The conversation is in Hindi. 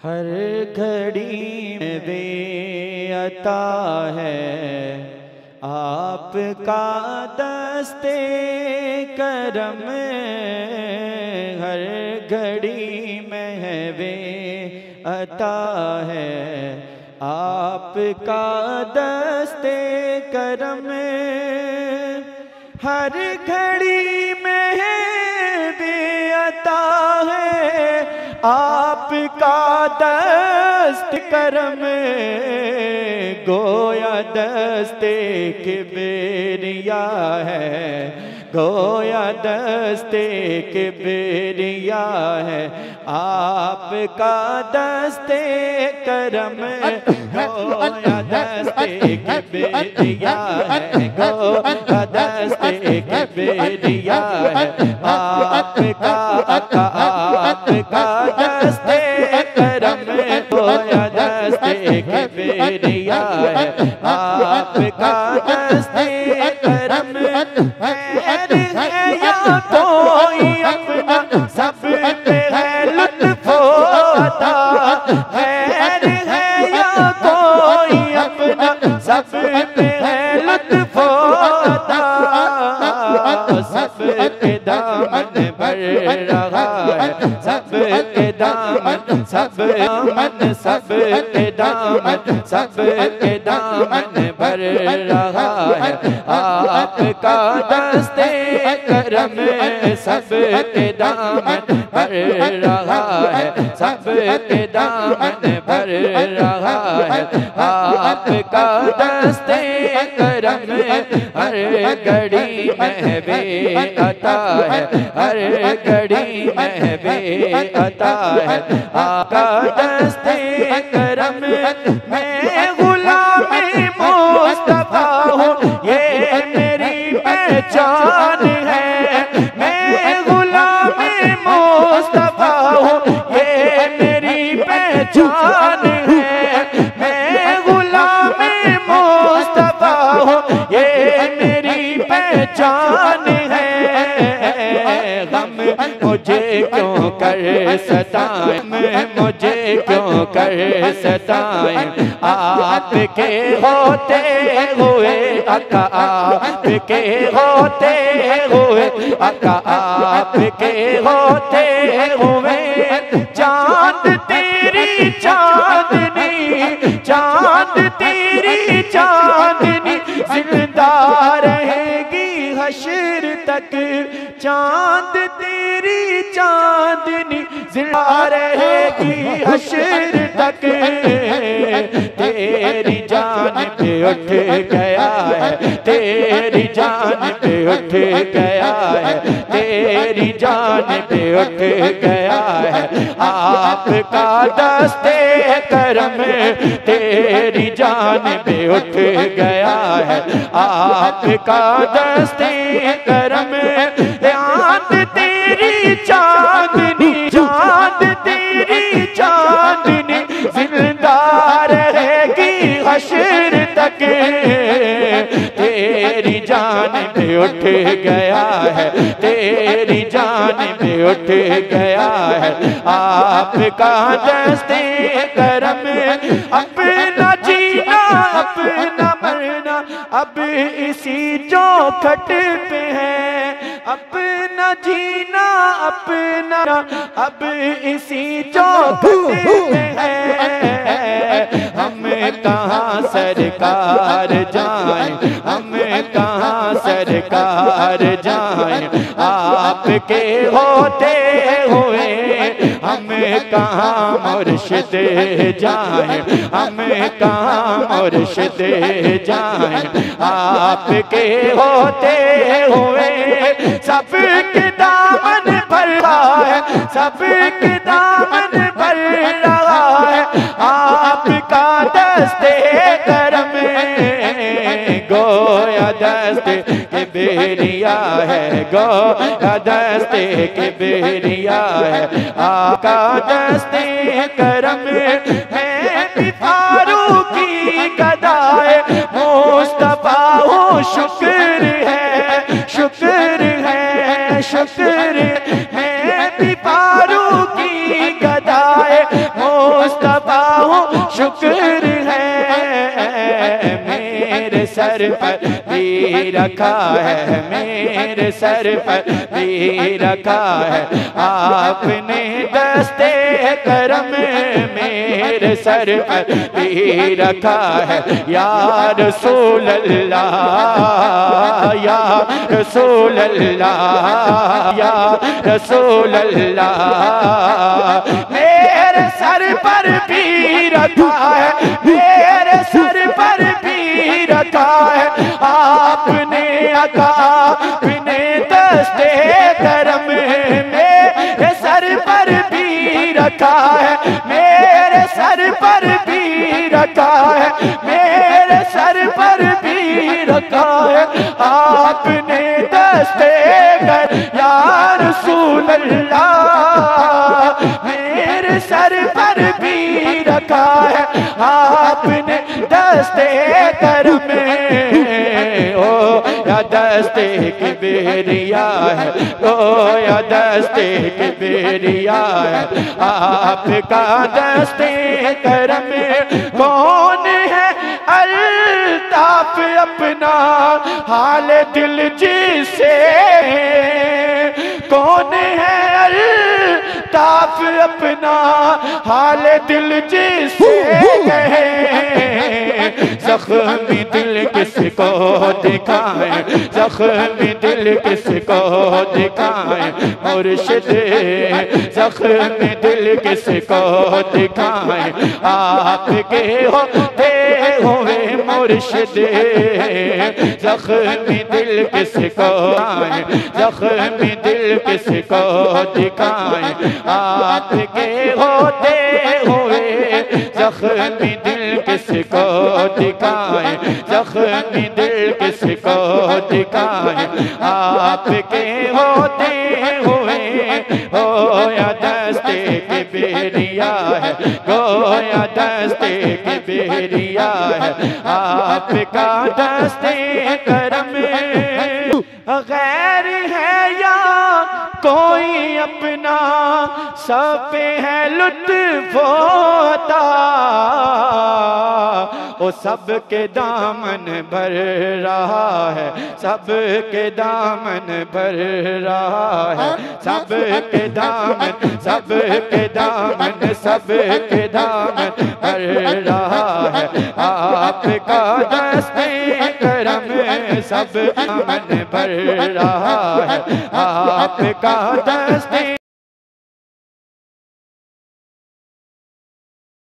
हर घड़ी में वे अता है आपका दस्ते करम। हर घड़ी में है वे अता है आपका दस्ते करम। हर घड़ी में है वे अता है आपका दस्त करम। गोया दस्ते किबरिया है, गोया दस्ते किबरिया है आपका दस्ते करम। गोया दस्ते किबरिया है, गोया दस्ते किबरिया है आपका आपका दस्ते करम। गोया दस्ते किबरिया है आपका दस्ते करम। खैर है या कोई अपना सब पे है लुत्फ अता। खैर है या कोई अपना सब पे है लुत्फ अता। सब के दामन भर रहा है, सब के दामन सब दामन सब के दामन सब के दामन भर रहा है आपका दस्ते करम। सब के दामन भर रहा है, सब के दामन भर रहा है आपका दस्ते करम। हर घड़ी में वे अता है, हर घड़ी में वे अता है आपका दस्ते करम। मैं गुलाम मुस्तफा हूँ ये मेरी पहचान है। मैं गुलाम मुस्तफा हूँ ये मेरी पहचान है। मैं गुलाम मुस्तफा हूँ ये मेरी पहचान है। गम मुझे क्यों कर सताएं, मुझे क्यों कर सताएं। आपके होते हुए आका, आपके होते हुए आका, आपके होते हुए चांद तेरी चांदनी, चांद तेरी चांदनी जिंदा रहेगी हश्र तक। चांद तेरी चांदनी जिंदा रहेगी हश्र तक। तेरी जान पे उठ गया है, तेरी जान पे उठ गया है, तेरी जान पे उठ गया है आपका दस्ते करम। तेरी जान पे उठ गया है आपका दस्ते करम। चांद तेरी चांदनी, चांद तेरी चांदनी जिंदा रहेगी हश्र तक। तेरी जान पे उठ गया है, तेरी जान पे उठ गया है आपका दस्ते करम। अपना जीना अपना मरना अब इसी चौखट पे है। अपना जीना अपना अब इसी चौखट पे है। हम कहाँ सरकार जाएं, हम कहाँ सरकार जाएं। आपके होते हुए हम कहाँ मुर्शिद जाएं, हम कहाँ मुर्शिद जाएं। आपके होते हुए सबके दामन भर रहा है, सबके दामन भर रहा है आपका दस्ते करम। गोया दस्ते किबरिया है, गोया दस्ते किबरिया है आपका दस्ते करम। मैं भी फारूकी गदाए मुस्तफा हूँ, शुक्र है, शुक्र है, शुक्र। मैं भी फारूकी गदाए मुस्तफा सर पर भी रखा है, मेरे सर पर भी रखा है। आपने दस्ते करम मेरे सर पर भी रखा है। या रसूल अल्लाह, या रसूल अल्लाह, या रसूल अल्लाह, मेरे सर पर भी रखा है, मेरे सर पर भी रखा है। आपने आका अपने दस्ते करम मेरे सर पर भी रखा है, मेरे सर पर भी रखा है, मेरे सर पर भी रखा है। आपने दस्ते कर या रसूल अल्लाह मेरे सर पर भी रखा है। आपने दस्ते करम ओ या दस्ते की बेरिया है, ओ या दस्ते की बेरिया है। आपका दस्ते करम कौन है अल्ताफ अपना हाल दिल जिसे, कौन है अल्ताफ अपना हाल दिल जिसे कहे। जख्मी दिल किसको दिखाएं, जख्मी दिल किसको दिखाएं मुर्शिद, जख्मी दिल किसको दिखाएं। आपके होते हुए मुर्शिद, जख्मी दिल किसको आए, जख्मी दिल किसको दिखाएं। आपके होते हुए जख्मी दिल किसको दिखाएं, जख्मी दिल किसको दिखाएं। आपके होते हुए गोया दस्ते की बेरिया है, गोया दस्ते की बेरिया है। आपका दस्ते करम गैर है या कोई अपना, सब पे है लुत्फ़ अता। ओ सबके दामन भर रहा है, सबके दामन भर रहा है, सबके दामन, सबके दामन, सबके दामन भर रहा है। आपका दस्ते करम सब दामन भर रहा है। आपका दस्ते